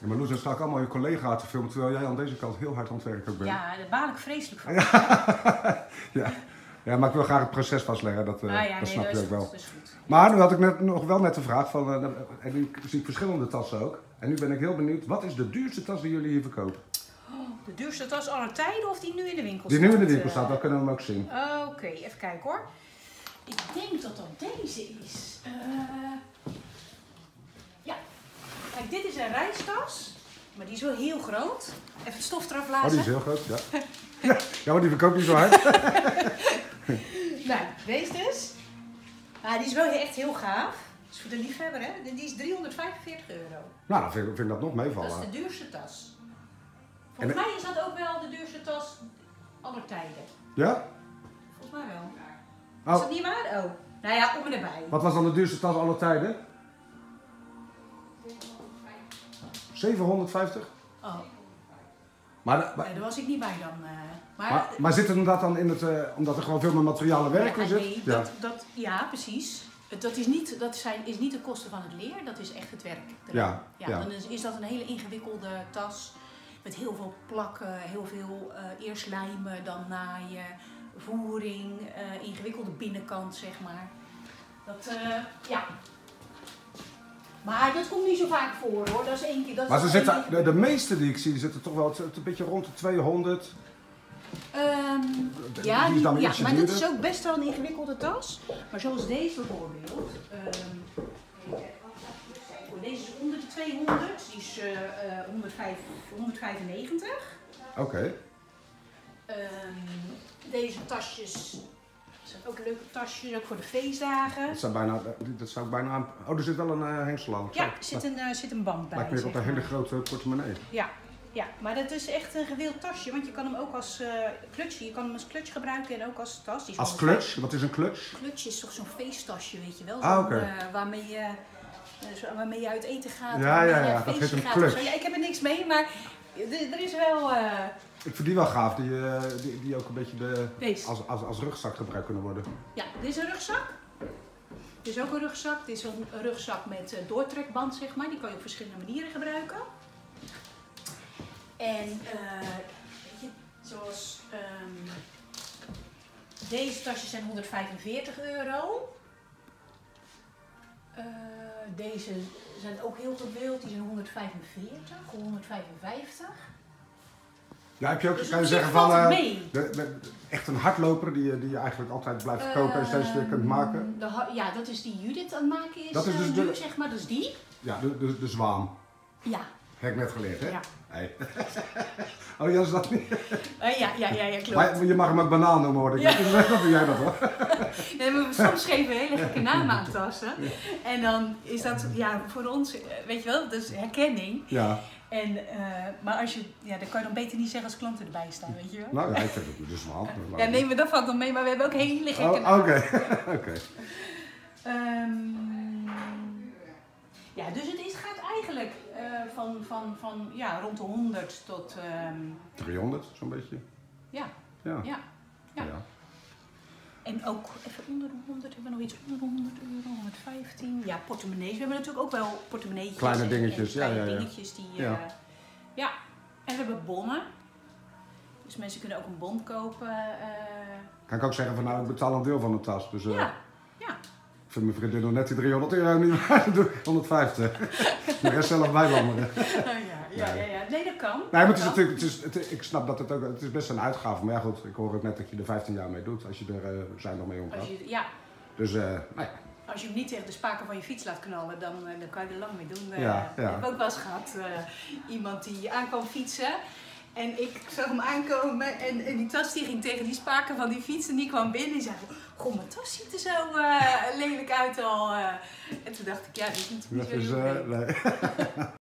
Ja, maar Loes, dan sta ik allemaal je collega te filmen, terwijl jij aan deze kant heel hard aan het werken bent. Ja, daar baal ik vreselijk van. Ja. Ja, maar ik wil graag het proces vastleggen, dat snap je ook wel. Dat is goed. Maar nu had ik nog wel net de vraag van, en nu zie ik verschillende tassen ook. En nu ben ik heel benieuwd, wat is de duurste tas die jullie hier verkopen? De duurste tas aller tijden of die nu in de winkel Die staat? nu in de winkel staat, dan kunnen we hem ook zien. Oké, even kijken hoor. Ik denk dat dat deze is. Ja, kijk, dit is een reistas. Maar die is wel heel groot. Even het stof eraf blazen. Oh, die is heel groot, ja. Ja, maar die verkoopt niet zo hard. Nou, deze dus. Die is wel echt heel gaaf. Dat is voor de liefhebber, hè. Die is €345. Nou, dan vind ik dat nog Dat meevallen. is de duurste tas. Volgens mij is dat ook wel de duurste tas aller tijden. Ja? Volgens mij wel. Oh. Is dat niet waar? Oh. Nou ja, om en erbij. Wat was dan de duurste tas aller tijden? 750? Oh. Maar Nee, daar was ik niet bij dan. maar zit het dat dan in het, omdat er gewoon veel meer materialen werk in zit? Nee, ja, precies. Dat is niet de kosten van het leer, dat is echt het werk. Ja. Dan is dat een hele ingewikkelde tas met heel veel plakken, heel veel eerst lijmen, dan naaien, voering, ingewikkelde binnenkant, zeg maar. Ja. Maar dat komt niet zo vaak voor hoor, dat is één keer. Maar ze zitten, de meeste die ik zie, zitten toch wel een beetje rond de 200. Maar dat is ook best wel een ingewikkelde tas. Maar zoals deze bijvoorbeeld. Deze is onder de 200, die is 195. Oké. Deze tasjes zijn ook leuke tasjes, ook voor de feestdagen. Dat zou ik bijna aan... Oh, er zit wel een hengsel aan. Ja, er zit een band bij. Lijkt meer op een hele grote portemonnee. Ja, maar dat is echt een gewild tasje, want je kan hem ook als clutch, je kan hem als clutch gebruiken en ook als tas. Als clutch? Wat is een clutch? Clutch is toch zo'n feesttasje, weet je wel? Waarmee je uit eten gaat. Ja, dat heet een clutch. Ja, ik heb er niks mee, maar er is wel... Ik vind die wel gaaf, die ook een beetje als rugzak gebruikt kunnen worden. Ja, dit is een rugzak. Dit is ook een rugzak. Dit is een rugzak met doortrekband, zeg maar. Die kan je op verschillende manieren gebruiken. En weet je, zoals deze tasjes zijn €145. Deze zijn ook heel gewild, die zijn 145 of 155. Ja, heb je ook, Dus kan je zeggen van echt een hardloper die je eigenlijk altijd blijft kopen en steeds weer kunt maken? Ja, dat is die Judith aan het maken is. Dat is dus nu, zeg maar, dat is die. Ja, de zwaan. Ja. Heb ik net geleerd, hè? Ja. Hey. Oh, ja, is dat niet? Ja, klopt. Maar je mag hem ook banaan noemen, hoor. Ja. Dat doe jij dat, hoor. Nee, maar soms geven we hele gekke namen aan tassen. Ja. En dan is dat voor ons, weet je wel, dat is herkenning. Ja. En, maar als je, dat kan je dan beter niet zeggen als klanten erbij staan, weet je wel? Nou ja, ik heb het dus wel. Ja, nemen we dat valt dan mee, maar we hebben ook hele gekke namen. Oké. Ja, dus het gaat eigenlijk van rond de 100 tot... 300, zo'n beetje. Ja. En ook even onder de 100, hebben we nog iets onder de €100, 115. Ja, portemonnees. We hebben natuurlijk ook wel portemonneetjes. Kleine dingetjes, dingetjes die... En we hebben bonnen. Dus mensen kunnen ook een bon kopen. Kan ik ook zeggen van ik betaal een deel van de tas. Dus, ja. Ik vind mijn vriendin nog net die €300 niet, maar dan doe ik 150. De rest zelf bijwandelen. Ja. Nee, dat kan. Nee, maar het is natuurlijk, ik snap dat het is best een uitgave. Maar ja goed, ik hoor het net dat je er 15 jaar mee doet. Als je er zijn nog mee omgaat. Dus, Als je hem niet tegen de spaken van je fiets laat knallen, dan kan je er lang mee doen. Ja. Ik heb ook wel eens gehad, iemand die aan kwam fietsen. En ik zag hem aankomen en die tas die ging tegen die spaken van die fiets en die kwam binnen en zei: goh, mijn tas ziet er zo lelijk uit al. En toen dacht ik, dit is natuurlijk niet zo heel leuk.